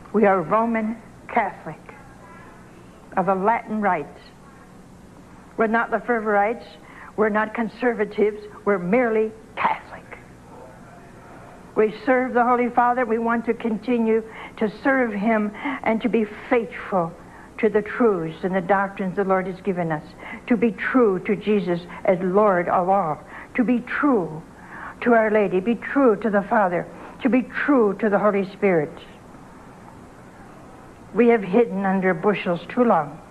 We are Roman Catholic of the Latin rites. We're not Lefebvreites. We're not conservatives. We're merely Catholic. We serve the Holy Father. We want to continue to serve him and to be faithful to the truths and the doctrines the Lord has given us, to be true to Jesus as Lord of all, to be true to Our Lady, be true to the Father, to be true to the Holy Spirit. We have hidden under bushels too long.